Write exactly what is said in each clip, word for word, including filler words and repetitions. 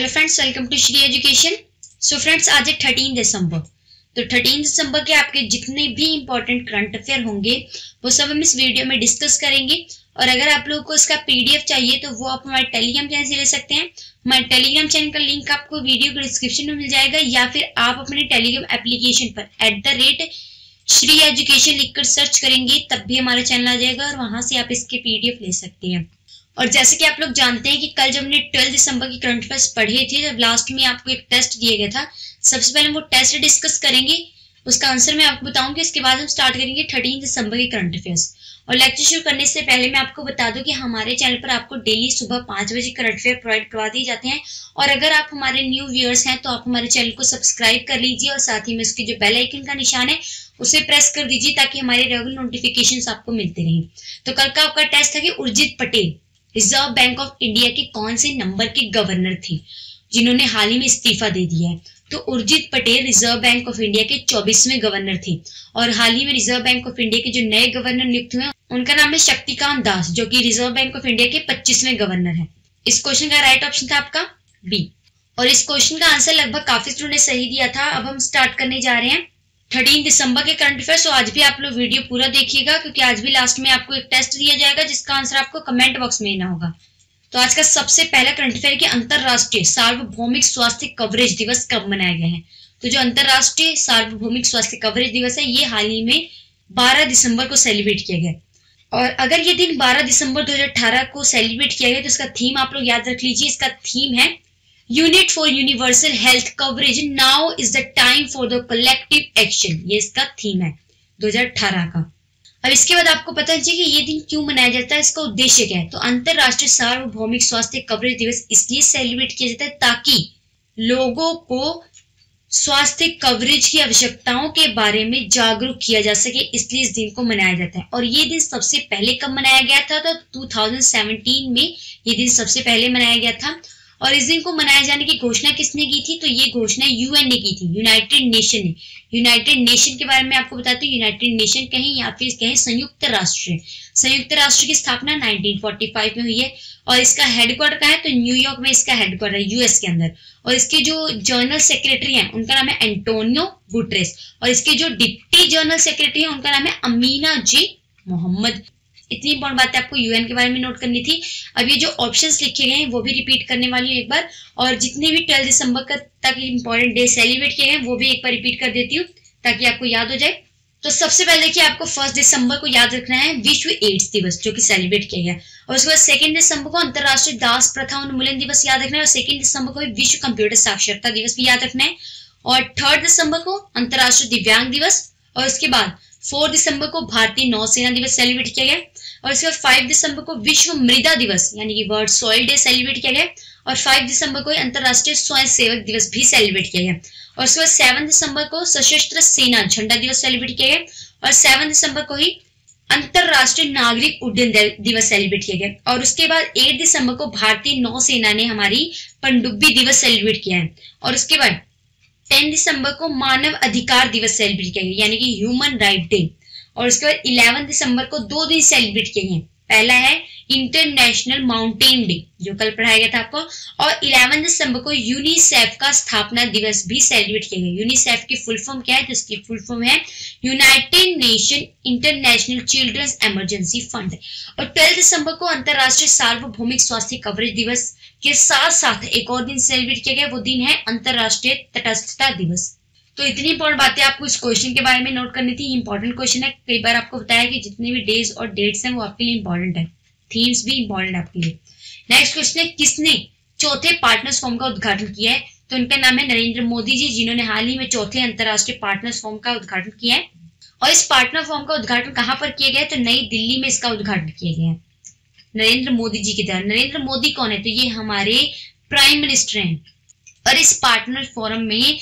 Friends, welcome to Shri education. So friends, आज है thirteen दिसंबर। तो थर्टीन दिसंबर के आपके जितने भी इंपॉर्टेंट करंट अफेयर होंगे वो सब हम इस वीडियो में डिस्कस करेंगे। और अगर आप लोगों को इसका पीडीएफ चाहिए तो वो आप हमारे टेलीग्राम चैनल से ले सकते हैं। हमारे टेलीग्राम चैनल का लिंक आपको वीडियो के डिस्क्रिप्शन में मिल जाएगा, या फिर आप अपने टेलीग्राम एप्लीकेशन पर at the rate Shri education लिखकर सर्च करेंगे तब भी हमारा चैनल आ जाएगा और वहां से आप इसके पीडीएफ ले सकते हैं। और जैसे कि आप लोग जानते हैं कि कल जब हमने ट्वेल्थ दिसंबर की करंट अफेयर्स पढ़े थे, जब लास्ट में आपको एक टेस्ट दिया गया था, सबसे पहले हम वो टेस्ट डिस्कस करेंगे, उसका आंसर मैं आपको बताऊंगी। इसके बाद हम स्टार्ट करेंगे थर्टीन दिसंबर के करंट अफेयर्स। और लेक्चर शुरू करने से पहले मैं आपको बता दूं कि हमारे चैनल पर आपको डेली सुबह पाँच बजे करंट अफेयर प्रोवाइड करवा दिए जाते हैं। और अगर आप हमारे न्यू व्यूअर्स हैं तो आप हमारे चैनल को सब्सक्राइब कर लीजिए और साथ ही में उसके जो बेल आइकन का निशान है उसे प्रेस कर दीजिए ताकि हमारे रेगुलर नोटिफिकेशंस आपको मिलते रहें। तो कल का आपका टेस्ट था कि Urjit Patel reserve bank of India के कौन से नंबर के गवर्नर थे जिन्होंने हाल ही में इस्तीफा दे दिया है। तो Urjit Patel reserve bank of India के चौबीसवें गवर्नर थे और हाल ही में रिजर्व बैंक ऑफ इंडिया के जो नए गवर्नर नियुक्त हुए उनका नाम है शक्तिकांत दास, जो कि रिजर्व बैंक ऑफ इंडिया के पच्चीसवें गवर्नर है। इस क्वेश्चन का राइट ऑप्शन था आपका बी। और इस क्वेश्चन का आंसर लगभग काफी स्टूडेंट ने सही दिया था। अब हम स्टार्ट करने जा रहे हैं थर्टीन दिसंबर के करंट अफेयर्स। तो आज भी आप लोग वीडियो पूरा देखिएगा क्योंकि आज भी लास्ट में आपको एक टेस्ट दिया जाएगा जिसका आंसर आपको कमेंट बॉक्स में देना होगा। तो आज का सबसे पहला करंट अफेयर कि अंतरराष्ट्रीय सार्वभौमिक स्वास्थ्य कवरेज दिवस कब मनाया गया है। तो जो अंतरराष्ट्रीय सार्वभौमिक स्वास्थ्य कवरेज दिवस है ये हाल ही में बारह दिसंबर को सेलिब्रेट किया गया। और अगर ये दिन बारह दिसंबर दो हजार अठारह को सेलिब्रेट किया गया तो इसका थीम आप लोग याद रख लीजिए। इसका थीम है unite for universal health coverage, now is the time for the collective action. ये इसका थीम है दो हजार अठारह का। अब इसके बाद आपको पता चाहिए कि ये दिन क्यों मनाया जाता है, इसका उद्देश्य क्या है। तो अंतरराष्ट्रीय सार्वभौमिक स्वास्थ्य कवरेज दिवस इसलिए सेलिब्रेट किया जाता है ताकि लोगों को स्वास्थ्य कवरेज की आवश्यकताओं के बारे में जागरूक किया जा सके, इसलिए इस दिन को मनाया जाता है। और ये दिन सबसे पहले कब मनाया गया था? तो दो हज़ार सत्रह में ये दिन सबसे पहले मनाया गया था। और इस दिन को मनाए जाने की घोषणा किसने की थी? तो ये घोषणा यूएन ने की थी, यूनाइटेड नेशन ने। यूनाइटेड नेशन के बारे में आपको बताती हूँ। यूनाइटेड नेशन कहें या फिर कहें संयुक्त राष्ट्र। संयुक्त राष्ट्र की स्थापना उन्नीस सौ पैंतालीस में हुई है और इसका हेडक्वार्टर कहाँ है? तो न्यूयॉर्क में इसका हेडक्वार्टर है, यूएस के अंदर। और इसके जो जनरल सेक्रेटरी हैं उनका नाम है एंटोनियो गुटेरेस और इसके जो डिप्टी जनरल सेक्रेटरी हैं उनका नाम है अमीना जी मोहम्मद। इतनी इंपॉर्टेंट बात है आपको यूएन के बारे में नोट करनी थी। अब ये जो ऑप्शंस लिखे गए हैं वो भी रिपीट करने वाली हूँ एक बार, और जितने भी ट्वेल्थ दिसंबर तक इंपॉर्टेंट डे सेलिब्रेट किए हैं वो भी एक बार रिपीट कर देती हूँ ताकि आपको याद हो जाए। तो सबसे पहले देखिए, आपको फर्स्ट दिसंबर को याद रखना है विश्व एड्स दिवस जो कि सेलिब्रेट किया गया। और उसके बाद सेकंड दिसंबर को अंतरराष्ट्रीय दास प्रथा उन्मूलन दिवस याद रखना है। और सेकंड दिसंबर को विश्व कंप्यूटर साक्षरता दिवस भी याद रखना है। और थर्ड दिसंबर को अंतरराष्ट्रीय दिव्यांग दिवस। और उसके बाद फोर्थ दिसंबर को भारतीय नौसेना दिवस सेलिब्रेट किया गया। और इसके बाद फाइव दिसंबर को विश्व मृदा दिवस यानी कि वर्ल्ड सॉइल डे सेलिब्रेट किया गया। और फाइव दिसंबर को अंतरराष्ट्रीय स्वयं सेवक दिवस भी सेलिब्रेट किया गया। और उसके बाद सेवन दिसंबर को सशस्त्र सेना झंडा दिवस सेलिब्रेट किया गया। और सेवन दिसंबर को ही अंतरराष्ट्रीय नागरिक उड्डयन दिवस सेलिब्रेट किया गया। और उसके बाद एट दिसंबर को भारतीय नौसेना ने हमारी पनडुब्बी दिवस सेलिब्रेट किया है। और उसके बाद टेन दिसंबर को मानव अधिकार दिवस सेलिब्रेट किया गया यानी कि ह्यूमन राइट डे। और उसके बाद इलेवन दिसंबर को दो दिन सेलिब्रेट किए गए। पहला है इंटरनेशनल माउंटेन डे जो कल पढ़ाया गया था आपको। और इलेवन दिसंबर को यूनिसेफ का स्थापना दिवस भी सेलिब्रेट किया गया। यूनिसेफ की फुल फॉर्म क्या है? तो इसकी फुल फॉर्म है United Nation International Children's Emergency Fund. और ट्वेल्थ दिसंबर को अंतरराष्ट्रीय सार्वभौमिक स्वास्थ्य कवरेज दिवस के साथ साथ एक और दिन सेलिब्रेट किया गया, वो दिन है अंतरराष्ट्रीय तटस्थता दिवस। तो इतनी इंपॉर्टेंट बातें आपको इस क्वेश्चन के बारे में नोट करनी थी। इंपॉर्टेंट क्वेश्चन है, कई बार आपको बताया कि जितने भी डेज और डेट्स हैं वो आपके लिए इंपॉर्टेंट है, थीम्स भी इंपॉर्टेंट है आपके लिए। नेक्स्ट क्वेश्चन है, किसने चौथे पार्टनर्स फोरम का उद्घाटन किया है? तो उनका नाम है नरेंद्र मोदी जी, जिन्होंने हाल ही में चौथे अंतरराष्ट्रीय पार्टनर्स फोरम का उद्घाटन किया है। और इस पार्टनर फोरम का उद्घाटन कहाँ पर किया गया है? तो नई दिल्ली में इसका उद्घाटन किया गया है नरेंद्र मोदी जी के द्वारा। नरेंद्र मोदी कौन है? तो ये हमारे प्राइम मिनिस्टर हैं। और इस पार्टनर फोरम में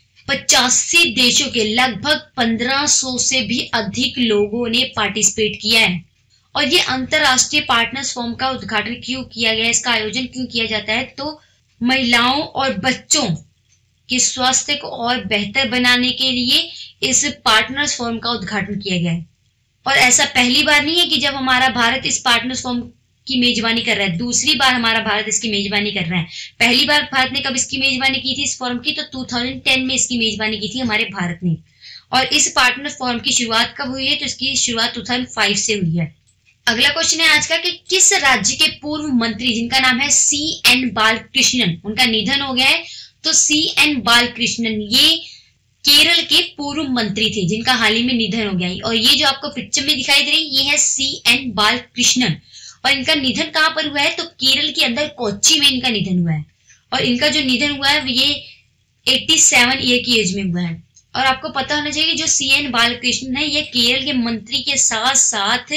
पचासी देशों के लगभग पंद्रह सौ से भी अधिक लोगों ने पार्टिसिपेट किया है। और ये अंतरराष्ट्रीय पार्टनर्स फोरम का उद्घाटन क्यों किया गया, इसका आयोजन क्यों किया जाता है? तो महिलाओं और बच्चों के स्वास्थ्य को और बेहतर बनाने के लिए इस पार्टनर्स फोरम का उद्घाटन किया गया है। और ऐसा पहली बार नहीं है कि जब हमारा भारत इस पार्टनर्स फोरम की मेजबानी कर रहा है। दूसरी बार हमारा भारत इसकी मेजबानी कर रहा है। पहली बार भारत ने कब इसकी मेजबानी की थी इस फोरम की, तो दो हज़ार दस में इसकी मेजबानी की थी हमारे भारत ने। और इस पार्टनर फोरम की शुरुआत कब हुई है, तो इसकी शुरुआत दो हज़ार पाँच से हुई है। अगला क्वेश्चन है आज का कि किस राज्य के पूर्व मंत्री जिनका नाम है सी एन बालकृष्णन, उनका निधन हो गया है। तो सी एन बालकृष्णन ये केरल के पूर्व मंत्री थे जिनका हाल ही में निधन हो गया है। और ये जो आपको पिक्चर में दिखाई दे रही है ये है सी एन बालकृष्णन। और इनका निधन कहाँ पर हुआ है, तो केरल के अंदर कोच्चि में इनका निधन हुआ है। और इनका जो निधन हुआ है ये सत्तासी ईयर की एज में हुआ है। और आपको पता होना चाहिए कि जो सी एन बालकृष्णन है ये केरल के मंत्री के साथ साथ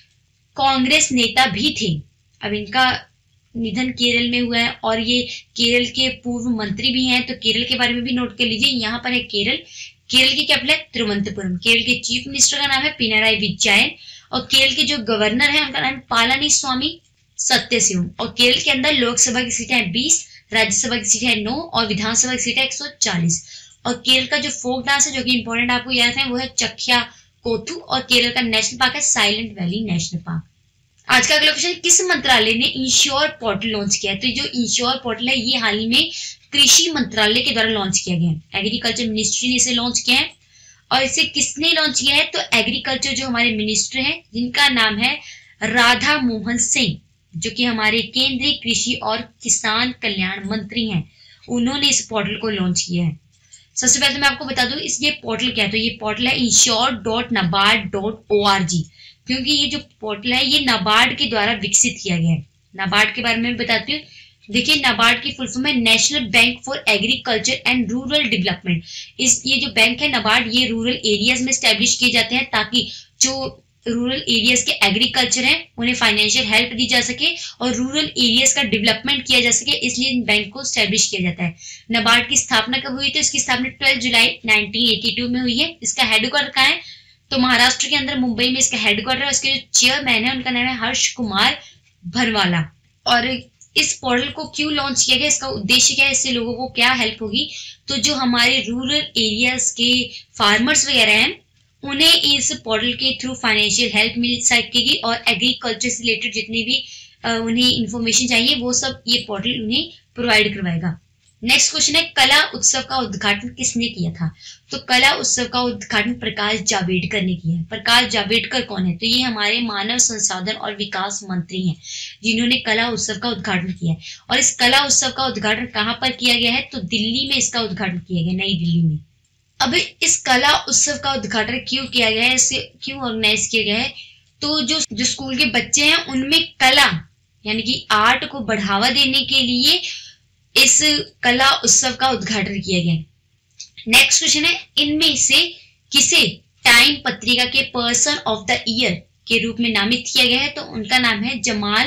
कांग्रेस नेता भी थे। अब इनका निधन केरल में हुआ है और ये केरल के पूर्व मंत्री भी हैं, तो केरल के बारे में भी नोट कर लीजिए। यहाँ पर है केरल, केरल की कैपिटल है तिरुवनंतपुरम। केरल के चीफ मिनिस्टर का नाम है पिनाराई विजयन और केरल के जो गवर्नर है उनका नाम पालानी स्वामी सत्यशिवम। और केरल के अंदर लोकसभा की सीटें हैं बीस, राज्यसभा की सीटें नौ और विधानसभा की सीटें एक सौ चालीस। और केरल का जो फोक डांस है जो कि इंपॉर्टेंट आपको याद है वो है चख्या कोथू। और केरल का नेशनल पार्क है साइलेंट वैली नेशनल पार्क। आज का अगला क्वेश्चन, किस मंत्रालय ने इंश्योर पोर्टल लॉन्च किया है। तो जो इंश्योर पोर्टल है ये हाल ही में कृषि मंत्रालय के द्वारा लॉन्च किया गया है। एग्रीकल्चर मिनिस्ट्री ने इसे लॉन्च किया है। और इसे किसने लॉन्च किया है, तो एग्रीकल्चर जो हमारे मिनिस्टर हैं जिनका नाम है राधा मोहन सिंह, जो कि हमारे केंद्रीय कृषि और किसान कल्याण मंत्री हैं, उन्होंने इस पोर्टल को लॉन्च किया है। सबसे पहले तो मैं आपको बता दूं इस ये पोर्टल क्या है। तो ये पोर्टल है insure dot NABARD dot O R G, क्योंकि ये जो पोर्टल है ये नाबार्ड के द्वारा विकसित किया गया है। नाबार्ड के बारे में बताती हूँ। देखिए नाबार्ड की फुल फॉर्म है National Bank for Agriculture and Rural Development. इस ये जो बैंक है नाबार्ड ये रूरल एरियाज में स्टैब्लिश किए जाते हैं ताकि जो रूरल एरियाज के एग्रीकल्चर हैं उन्हें फाइनेंशियल हेल्प दी जा सके और रूरल एरियाज का डेवलपमेंट किया जा सके, इसलिए इन बैंक को स्टैब्लिश किया जाता है। नाबार्ड की स्थापना कब हुई थी, इसकी स्थापना बारह जुलाई उन्नीस सौ बयासी में हुई है। इसका हेडक्वार्टर कहाँ है, तो महाराष्ट्र के अंदर मुंबई में इसका हेडक्वार्टर है। इसके जो चेयरमैन है उनका नाम है हर्ष कुमार भरवाला। और इस पोर्टल को क्यों लॉन्च किया गया, इसका उद्देश्य क्या है, इससे लोगों को क्या हेल्प होगी, तो जो हमारे रूरल एरियाज के फार्मर्स वगैरह हैं उन्हें इस पोर्टल के थ्रू फाइनेंशियल हेल्प मिल सकेगी और एग्रीकल्चर से रिलेटेड जितनी भी उन्हें इंफॉर्मेशन चाहिए वो सब ये पोर्टल उन्हें प्रोवाइड करवाएगा। नेक्स्ट क्वेश्चन है कला उत्सव का उद्घाटन किसने किया था, तो कला उत्सव का उद्घाटन प्रकाश जावड़ेकर ने किया है। प्रकाश जावड़ेकर कौन है, तो ये हमारे मानव संसाधन और विकास मंत्री हैं जिन्होंने कला उत्सव का उद्घाटन किया है। और इस कला उत्सव का उद्घाटन कहाँ पर किया गया है, तो दिल्ली में इसका उद्घाटन किया गया, नई दिल्ली में। अब इस कला उत्सव का उद्घाटन क्यों किया गया है, इसे क्यों ऑर्गेनाइज किया गया है, तो जो जो स्कूल के बच्चे हैं उनमें कला यानी कि आर्ट को बढ़ावा देने के लिए इस कला उत्सव का उद्घाटन किया गया। नेक्स्ट क्वेश्चन है इनमें से किसे टाइम पत्रिका के पर्सन ऑफ द ईयर के रूप में नामित किया गया है, तो उनका नाम है जमाल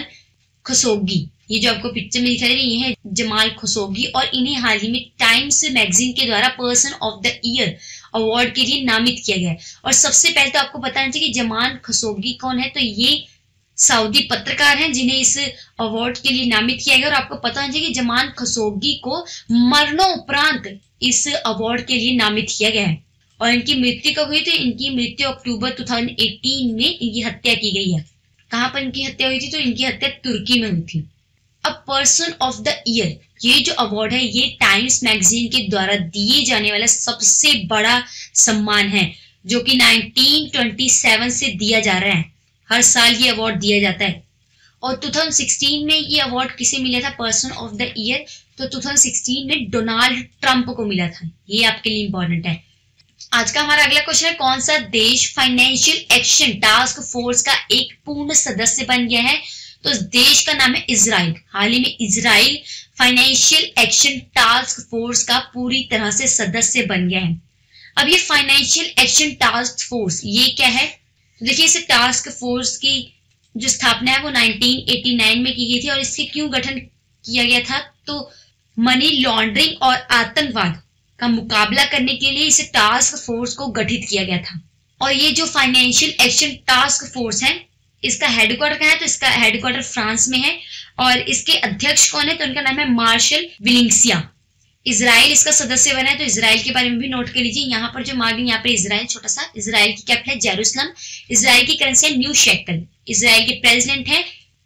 खशोगी। ये जो आपको पिक्चर में दिखाई दे रही है जमाल खशोगी और इन्हें हाल ही में टाइम्स मैगजीन के द्वारा person of the year award के लिए नामित किया गया है। और सबसे पहले तो आपको बताना चाहिए कि जमाल खशोगी कौन है, तो ये सऊदी पत्रकार हैं जिन्हें इस अवार्ड के लिए नामित किया गया। और आपको पता होना चाहिए कि जमाल खशोगी को मरणोपरांत इस अवार्ड के लिए नामित किया गया है। और इनकी मृत्यु कब हुई थी, इनकी मृत्यु अक्टूबर दो हज़ार अठारह में इनकी हत्या की गई है। कहाँ पर इनकी हत्या हुई थी, तो इनकी हत्या तुर्की में हुई थी। अब पर्सन ऑफ द ईयर ये जो अवार्ड है ये टाइम्स मैगजीन के द्वारा दिए जाने वाला सबसे बड़ा सम्मान है जो कि उन्नीस सौ सत्ताईस से दिया जा रहा है। हर साल ये अवार्ड दिया जाता है। और दो हज़ार सोलह में ये अवार्ड किसे मिला था पर्सन ऑफ द ईयर, तो दो हज़ार सोलह में डोनाल्ड ट्रंप को मिला था। ये आपके लिए इंपॉर्टेंट है। आज का हमारा अगला क्वेश्चन है कौन सा देश फाइनेंशियल एक्शन टास्क फोर्स का एक पूर्ण सदस्य बन गया है, तो इस देश का नाम है इजराइल। हाल ही में Israel Financial Action Task Force का पूरी तरह से सदस्य बन गया है। अब ये फाइनेंशियल एक्शन टास्क फोर्स ये क्या है, देखिए इस टास्क फोर्स की जो स्थापना है वो उन्नीस सौ नवासी में की गई थी। और इसके क्यों गठन किया गया था, तो मनी लॉन्ड्रिंग और आतंकवाद का मुकाबला करने के लिए इस टास्क फोर्स को गठित किया गया था। और ये जो फाइनेंशियल एक्शन टास्क फोर्स है इसका हेडक्वार्टर कहाँ है, तो इसका हेडक्वार्टर फ्रांस में है। और इसके अध्यक्ष कौन है, तो उनका नाम है मार्शल विलिंग्सिया। इजराइल इसका सदस्य बना है, तो इजराइल के बारे में भी नोट कर लीजिए। यहाँ पर जो मार्जिन यहाँ पे इजराइल छोटा सा, इजराइल की कैपिटल है जेरूसलम। इजराइल की करेंसी है न्यू शेकल। इजराइल के प्रेसिडेंट है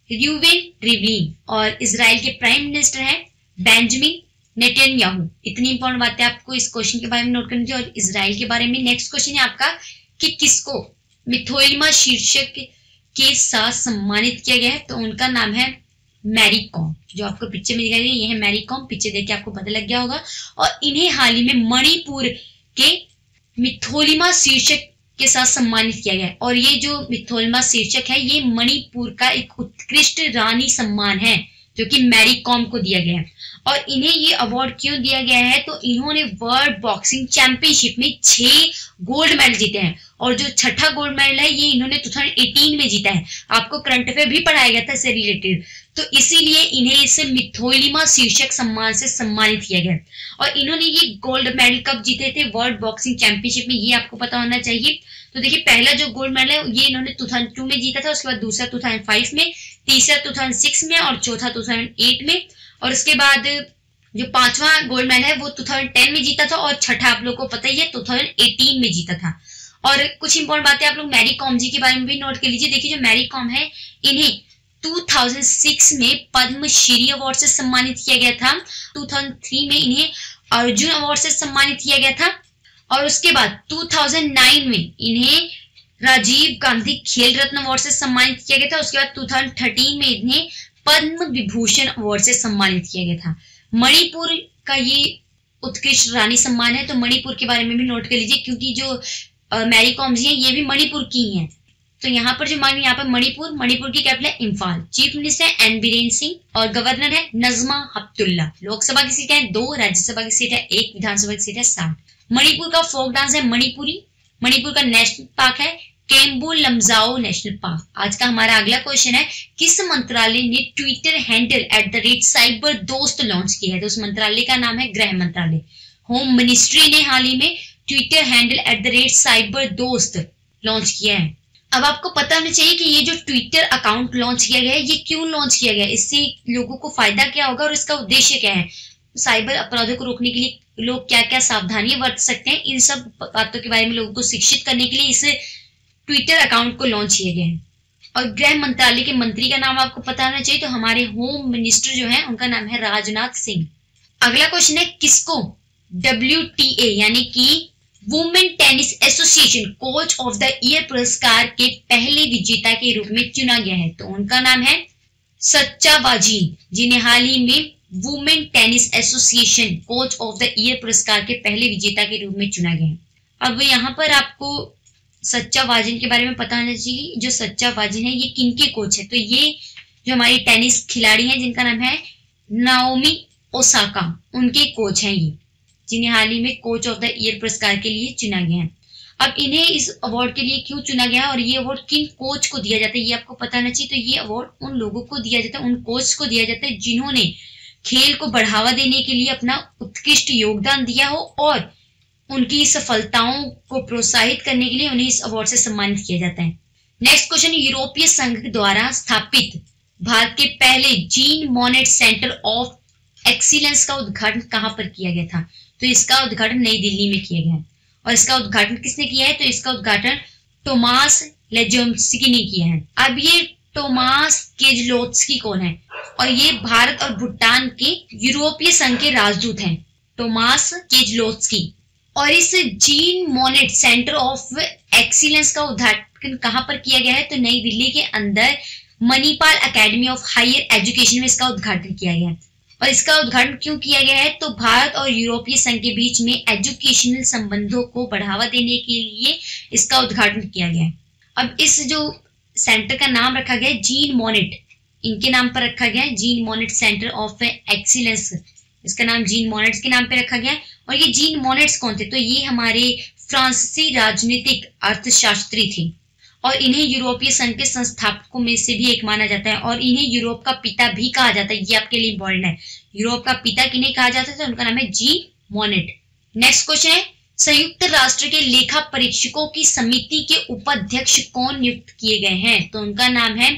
र्यूवेन रिवलिन और इजराइल के प्राइम मिनिस्टर हैं बेंजामिन नेतन्याहू। इतनी इंपॉर्टेंट बातें आपको इस क्वेश्चन के बारे में नोट करनी चाहिए। और इजराइल के बारे में नेक्स्ट क्वेश्चन है आपका कि किसको मिथोलिमा शीर्षक के साथ सम्मानित किया गया है, तो उनका नाम है मैरी कॉम। जो आपको पिक्चर में दिखाई दे ये है मैरी कॉम, पिक्चर देख के आपको पता लग गया होगा। और इन्हें हाल ही में मणिपुर के मिथोलिमा शीर्षक के साथ सम्मानित किया गया है। और ये जो मिथोलिमा शीर्षक है ये मणिपुर का एक उत्कृष्ट रानी सम्मान है जो कि मैरी कॉम को दिया गया है। और इन्हें ये अवार्ड क्यों दिया गया है, तो इन्होंने वर्ल्ड बॉक्सिंग चैंपियनशिप में छह गोल्ड मेडल जीते हैं और जो छठा गोल्ड मेडल है ये इन्होंने दो हज़ार अठारह में जीता है। आपको करंट अफेयर भी पढ़ाया गया था इससे रिलेटेड, तो इसीलिए इन्हें इस मिथोलिमा शीर्षक सम्मान से सम्मानित किया गया। और इन्होंने ये गोल्ड मेडल कब जीते थे वर्ल्ड बॉक्सिंग चैंपियनशिप में, ये आपको पता होना चाहिए। तो देखिए पहला जो गोल्ड मेडल है ये इन्होंने दो हज़ार दो में जीता था, उसके बाद दूसरा दो हज़ार पाँच में, तीसरा दो हज़ार छह में और चौथा दो हज़ार आठ में। और उसके बाद जो पांचवा गोल्ड मेडल है वो दो हज़ार दस में जीता था और छठा आप लोग को पता ही है दो हज़ार अठारह में जीता था। और कुछ इंपॉर्टेंट बातें आप लोग मैरी कॉम जी के बारे में भी नोट कर लीजिए। देखिए जो मैरी कॉम है इन्हें दो हज़ार छह में पद्मश्री अवार्ड से सम्मानित किया गया था, दो हज़ार तीन में इन्हें अर्जुन अवार्ड से सम्मानित किया गया था और उसके बाद दो हज़ार नौ में इन्हें राजीव गांधी खेल रत्न अवार्ड से सम्मानित किया गया था। उसके बाद दो हज़ार तेरह में इन्हें पद्म विभूषण अवार्ड से सम्मानित किया गया था। मणिपुर का ये उत्कृष्ट रानी सम्मान है, तो मणिपुर के बारे में भी नोट कर लीजिए क्योंकि जो मैरी कॉम जी हैं ये भी मणिपुर की हैं। तो यहाँ पर जो मानी यहाँ पर मणिपुर मणिपुर की कैपिटल है इम्फाल। चीफ मिनिस्टर है एन बीरेन सिंह और गवर्नर है नजमा हेपतुल्ला। लोकसभा की सीट है दो, राज्यसभा की सीट है एक, विधानसभा की सीट है सात। मणिपुर का फोक डांस है मणिपुरी। मणिपुर का नेशनल पार्क है केम्बो लमजाओ नेशनल पार्क। आज का हमारा अगला क्वेश्चन है किस मंत्रालय ने Twitter handle at the rate cyber दोस्त लॉन्च किया है, तो उस मंत्रालय का नाम है गृह मंत्रालय। होम मिनिस्ट्री ने हाल ही में Twitter handle at the rate cyber दोस्त लॉन्च किया है। अब आपको पता होना चाहिए कि ये जो ट्विटर अकाउंट लॉन्च किया गया है ये क्यों लॉन्च किया गया है, इससे लोगों को फायदा क्या होगा और इसका उद्देश्य क्या है, साइबर अपराधों को रोकने के लिए लोग क्या क्या सावधानियां बरत सकते हैं, इन सब बातों के बारे में लोगों को शिक्षित करने के लिए इस ट्विटर अकाउंट को लॉन्च किया गया है। और गृह मंत्रालय के मंत्री का नाम आपको पता होना चाहिए, तो हमारे होम मिनिस्टर जो है उनका नाम है राजनाथ सिंह। अगला क्वेश्चन है किसको डब्ल्यू टी ए यानी कि Women Tennis Association coach of the year पुरस्कार के पहले विजेता के रूप में चुना गया है, तो उनका नाम है सच्चा वाजीन, जिन्हें हाल ही में Women Tennis Association coach of the year पुरस्कार के पहले विजेता के रूप में चुना गया है। अब यहाँ पर आपको सच्चा वाजिन के बारे में पता होना चाहिए। जो सच्चा वाजिन है ये किन के कोच है, तो ये जो हमारी टेनिस खिलाड़ी हैं जिनका नाम है नाओमी ओसाका, उनके कोच हैं ये, जिन्हें हाल ही में कोच ऑफ द ईयर पुरस्कार के लिए चुना गया है। अब इन्हें इस अवार्ड के लिए क्यों चुना गया और ये अवार्ड किन कोच को दिया जाता है ये आपको पता होना चाहिए। तो ये अवार्ड उन लोगों को दिया जाता है, उन कोच को दिया जाता है जिन्होंने खेल को बढ़ावा देने के लिए अपना उत्कृष्ट योगदान दिया हो और उनकी सफलताओं को प्रोत्साहित करने के लिए उन्हें इस अवार्ड से सम्मानित किया जाता है। नेक्स्ट क्वेश्चन, यूरोपीय संघ द्वारा स्थापित भारत के पहले Jean Monnet Centre of Excellence का उद्घाटन कहां पर किया गया था, तो इसका उद्घाटन नई दिल्ली में किया गया है। और इसका उद्घाटन किसने किया है, तो इसका उद्घाटन टोमास लेजोम्स्की ने किया है। अब ये टोमास केजलोत्स्की कौन है, और ये भारत और भूटान के यूरोपीय संघ के राजदूत हैं, टोमास केजलोत्स्की। और इस Jean Monnet Centre of Excellence का उद्घाटन कहां पर किया गया है, तो नई दिल्ली के अंदर Manipal Academy of Higher Education में इसका उद्घाटन किया गया है। और इसका उद्घाटन क्यों किया गया है, तो भारत और यूरोपीय संघ के बीच में एजुकेशनल संबंधों को बढ़ावा देने के लिए इसका उद्घाटन किया गया है। अब इस जो सेंटर का नाम रखा गया है जीन मोनेट, इनके नाम पर रखा गया है, Jean Monnet Centre of Excellence, इसका नाम जीन मोनेट्स के नाम पे रखा गया है। और ये जीन मोनेट्स कौन थे, तो ये हमारे फ्रांसीसी राजनीतिक अर्थशास्त्री थे और इन्हें यूरोपीय संघ के संस्थापकों में से भी एक माना जाता है और इन्हें यूरोप का पिता भी कहा जाता है। ये आपके लिए इंपॉर्टेंट है, यूरोप का पिता किन्हें कहा जाता है, तो उनका नाम है जीन मोनेट। नेक्स्ट क्वेश्चन है, संयुक्त राष्ट्र के लेखा परीक्षकों की समिति के उपाध्यक्ष कौन नियुक्त किए गए हैं, तो उनका नाम है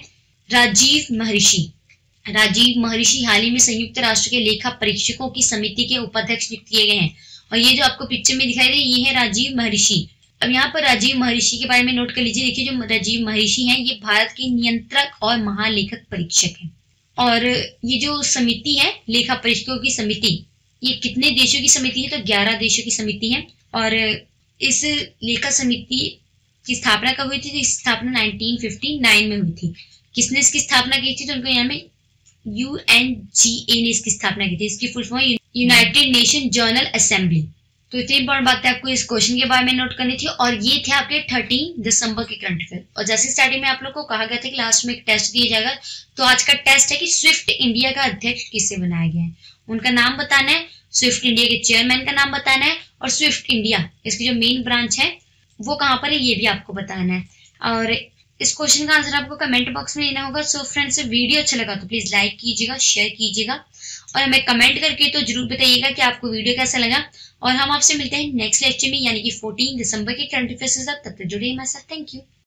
राजीव महर्षि। राजीव महर्षि हाल ही में संयुक्त राष्ट्र के लेखा परीक्षकों की समिति के उपाध्यक्ष नियुक्त किए गए हैं। और ये जो आपको पिक्चर में दिखाई दे ये है राजीव महर्षि। अब यहाँ पर राजीव महर्षि के बारे में नोट कर लीजिए। देखिए, जो राजीव महर्षि हैं ये भारत के नियंत्रक और महालेखक परीक्षक हैं। और ये जो समिति है, लेखा परीक्षकों की समिति, ये कितने देशों की समिति है? तो ग्यारह देशों की समिति है। और इस लेखा समिति की स्थापना कब हुई थी? तो इस स्थापना नाइनटीन फिफ्टी नाइन में हुई थी। किसने इसकी स्थापना की थी? तो उनको यहाँ में यू एन जी ए ने इसकी स्थापना की थी। इसकी full form United Nation General Assembly. तो इतनी इंपॉर्टेंट बात है आपको इस क्वेश्चन के बारे में नोट करनी थी। और ये थे आपके थर्टीन दिसंबर के करंट अफेयर। और जैसे स्टार्टिंग में आप लोग को कहा गया था कि लास्ट में एक टेस्ट दिया जाएगा, तो आज का टेस्ट है कि स्विफ्ट इंडिया का अध्यक्ष किससे बनाया गया है। उनका नाम बताना है, स्विफ्ट इंडिया के चेयरमैन का नाम बताना है, और स्विफ्ट इंडिया इसकी जो मेन ब्रांच है वो कहाँ पर है ये भी आपको बताना है। और इस क्वेश्चन का आंसर आपको कमेंट बॉक्स में देना होगा। सो फ्रेंड्स, वीडियो अच्छा लगा तो प्लीज लाइक कीजिएगा, शेयर कीजिएगा, और हमें कमेंट करके तो जरूर बताइएगा कि आपको वीडियो कैसा लगा। और हम आपसे मिलते हैं नेक्स्ट लेक्चर में, यानी कि फोर्टीन दिसंबर के करंट अफेयर्स के साथ। तब तक जुड़े हमारे साथ। Thank you.